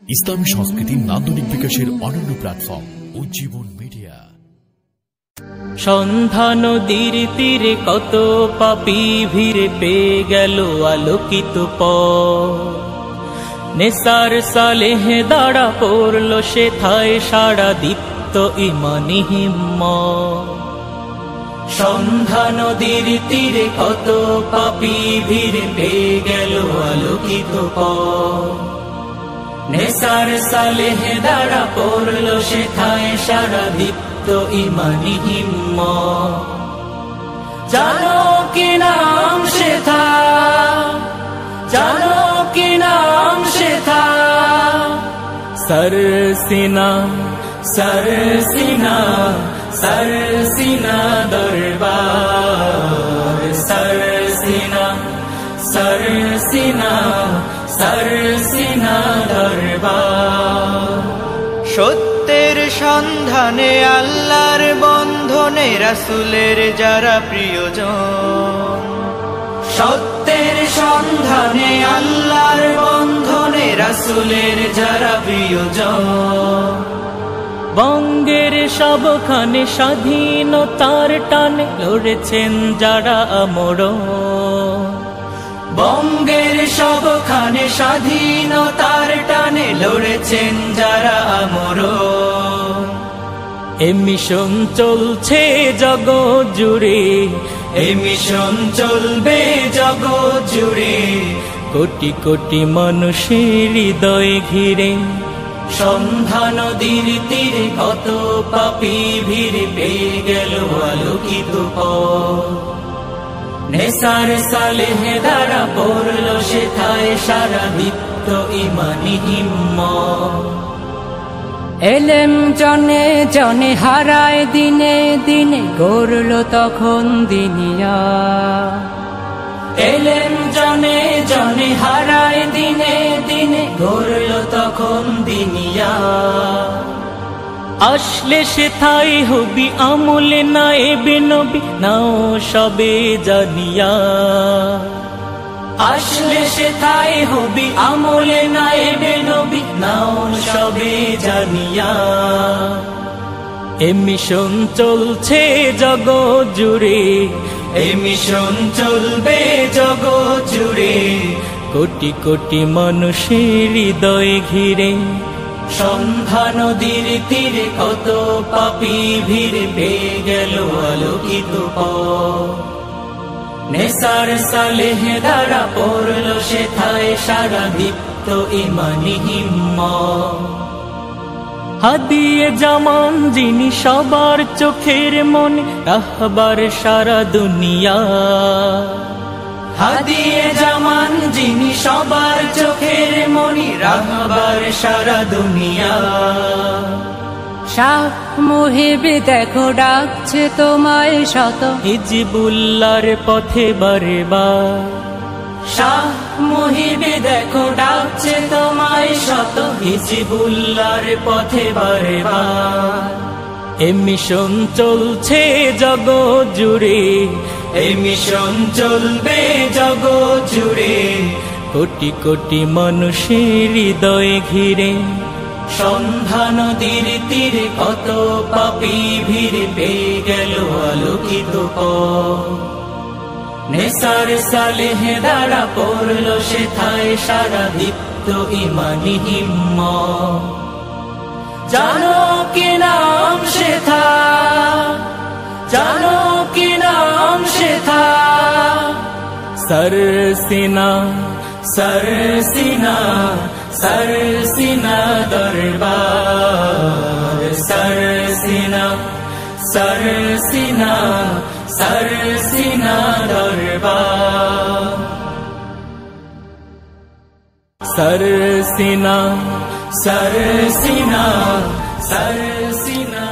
ইসলামী সংস্কৃতির নান্দনিক বিকাশের অনন্য প্ল্যাটফর্ম উজ্জীবন মিডিয়া। সন্ধ্যা নদীর তীরে কত পাপী ভিড়ে পেয়ে গেল আলোকিত পথ। নেসার সালেহ দাঁড়া পড়ল সেথায় সারা দীপ্ত ইমানি হিম্মত। সন্ধ্যা নদীর তীরে কত পাপী ভিড়ে পেয়ে গেল আলোকিত পথ। নেসার সালেহ দাঁড়া পড়ল সেথায় সারা দীপ্ত ইমানি হিম্মত। জানো কি নাম সেথা, জানো কি নাম সেথা? সরসিনা সরসিনা সরসিনা দরবার। সরসিনা সরসিনা সরসিনা দরবার। সত্যের সন্ধানে আল্লাহর বন্ধনে রাসূলের যারা প্রিয়জন। সত্যের সন্ধানে আল্লাহর বন্ধনে রাসূলের যারা প্রিয়জন। বঙ্গের সবখানে স্বাধীনতার টানে লড়েছেন যারা আমরণ। বঙ্গের সবখানে স্বাধীনতার টানে লড়েছেন যারা আমরণ। এ মিশন চলছে জগৎ জুড়ে, এ মিশন চলবে জগৎ জুড়ে। কোটি কোটি মানুষের হৃদয় ঘিরে সন্ধ্যা নদীর তীরে কত পাপী ভিড়ে পেয়ে গেল আলোকিত পথ। নেসার সালেহ দাঁড়া পড়ল সেথায় সারা দীপ্ত ইমানি হিম্মত। এলেম জনে জনে হারায় দিনে দিনে গড়ল তখন দিনিয়া। এলেম জনে জনে হারায় দিনে দিনে গড়ল তখন দিনিয়া। আসলে সেথায় হবি আমলে নায়েবে নবী নাও সবে জানিয়া। আসলে সেথায় হবি আমলে নায়েবে নবী নাও সবে জানিয়া। এ মিশন চলছে জগৎ জুড়ে, এ মিশন চলবে জগৎ জুড়ে। কোটি কোটি মানুষের হৃদয় ঘিরে সন্ধ্যা নদীর তীরে কত পাপী ভিড়ে পেয়ে গেল আলোকিত পথ। নেসার সালেহ দাঁড়া পড়ল সেথায় সারা দীপ্ত ইমানি হিম্মত। হাদিয়ে জামান যিনি সবার চোখের মনে রাহবার সারা দুনিয়া। হাদিয়ে জামান যিনি সবার চোখের মনি রাহবার সারা দুনিয়া। শাহ মুহিবে দেখো ডাকছে তোমায় শত, হিজবুল্লাহর পথে বারে বার। শাহ মুহিবে দেখো ডাকছে তোমায় শত, হিজবুল্লাহর পথে বারে বার। এ মিশন চলছে জগৎ জুড়ে, এ মিশন চলবে জগৎ জুড়ে। কোটি কোটি মানুষের হৃদয় ঘিরে সন্ধ্যা নদীর তীরে কত পাপী ভিড়ে পেয়ে গেল আলোকিত পথ। নেসার সালেহ দাঁড়া পড়ল সেথায় সারা দীপ্ত ইমানি হিম্মত। জানো কি নাম সেথা, জানো কি নাম সেথা? সরসিনা সরসিনা সরসিনা দরবার। সরসিনা সরসিনা সরসিনা দরবার। সরসিনা সরসিনা সরসিনা